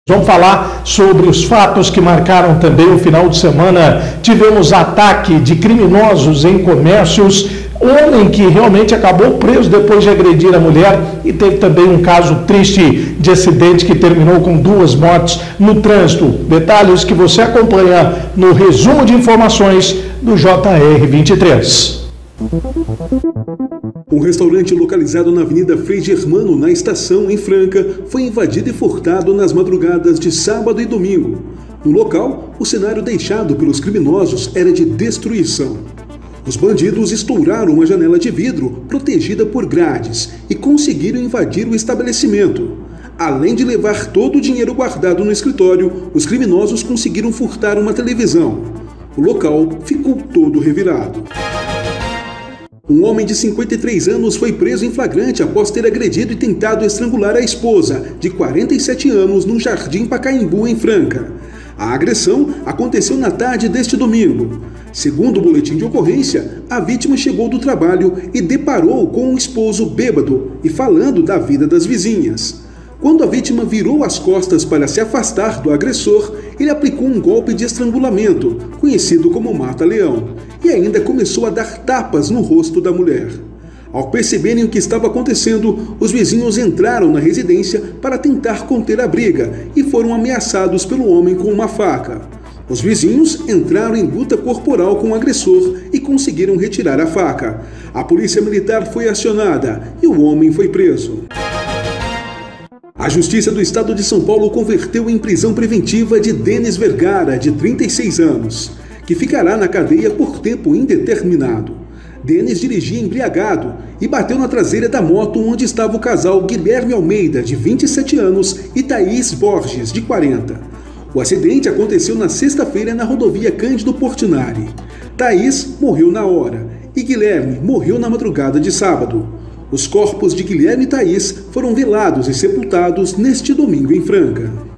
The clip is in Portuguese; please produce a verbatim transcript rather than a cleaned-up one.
Vamos falar sobre os fatos que marcaram também o final de semana. Tivemos ataque de criminosos em comércios, homem que realmente acabou preso depois de agredir a mulher, e teve também um caso triste de acidente que terminou com duas mortes no trânsito. Detalhes que você acompanha no resumo de informações do J R vinte e três. Um restaurante localizado na Avenida Frei Germano, na Estação, em Franca, foi invadido e furtado nas madrugadas de sábado e domingo. No local, o cenário deixado pelos criminosos era de destruição. Os bandidos estouraram uma janela de vidro protegida por grades e conseguiram invadir o estabelecimento. Além de levar todo o dinheiro guardado no escritório, os criminosos conseguiram furtar uma televisão. O local ficou todo revirado. Um homem de cinquenta e três anos foi preso em flagrante após ter agredido e tentado estrangular a esposa, de quarenta e sete anos, no Jardim Pacaembu, em Franca. A agressão aconteceu na tarde deste domingo. Segundo o boletim de ocorrência, a vítima chegou do trabalho e deparou com o esposo bêbado e falando da vida das vizinhas. Quando a vítima virou as costas para se afastar do agressor, ele aplicou um golpe de estrangulamento, conhecido como mata-leão, e ainda começou a dar tapas no rosto da mulher. Ao perceberem o que estava acontecendo, os vizinhos entraram na residência para tentar conter a briga e foram ameaçados pelo homem com uma faca. Os vizinhos entraram em luta corporal com o agressor e conseguiram retirar a faca. A polícia militar foi acionada e o homem foi preso. A Justiça do Estado de São Paulo converteu em prisão preventiva de Denis Vergara, de trinta e seis anos, que ficará na cadeia por tempo indeterminado. Denis dirigia embriagado e bateu na traseira da moto onde estava o casal Guilherme Almeida, de vinte e sete anos, e Thaís Borges, de quarenta. O acidente aconteceu na sexta-feira na rodovia Cândido Portinari. Thaís morreu na hora e Guilherme morreu na madrugada de sábado. Os corpos de Guilherme e Thaís foram velados e sepultados neste domingo em Franca.